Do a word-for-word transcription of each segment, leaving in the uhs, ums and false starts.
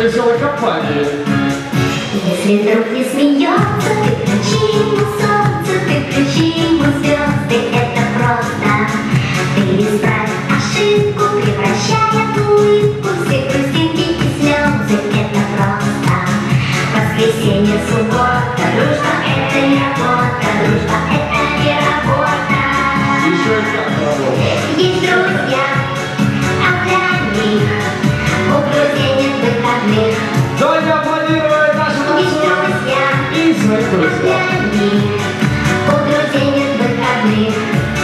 веселой компании. Если вдруг не смеется, ты включи ему солнце, ты включи ему звезды, это просто. Ты исправь ошибку, превращая в улыбку все грустинки и слезы, это просто. Воскресенье, суббота, дружба это не работа, дружба это не работа. Еще и как работа. Есть друзья, а для них у друзей нет выходных. Давайте аплодировать нашим Есть друзья, и своих а друзей. для них у друзей нет выходных.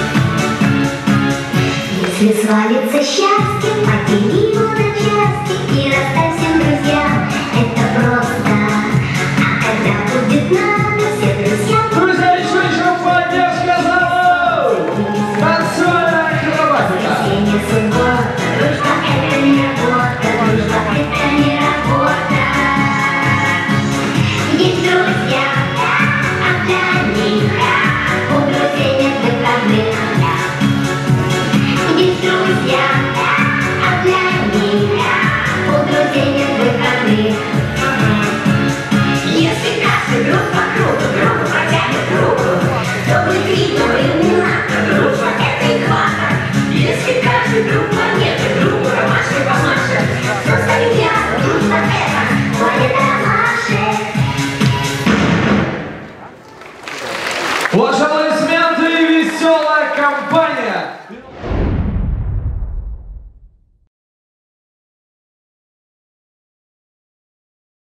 Если свалится счастье, подели его на части и расставь всем друзьям, это просто. А когда будет надо, все друзья Друзья, еще еще поддержка залу! Танцевальная акробатика! воскресенье, суббота, дружба это не работа, дружба это не работа. Есть друзья, а для них у друзей нет выходных. Есть друзья, а для них у друзей нет выходных. Если каждый друг по кругу другу протянет руку, то будет видно иллюминатор, дружба это экватор. Если каждый друг планеты другу ромашкой помашет, то станет ясно, дружба это планета ромашек. Ваши аплодисменты и веселая компания!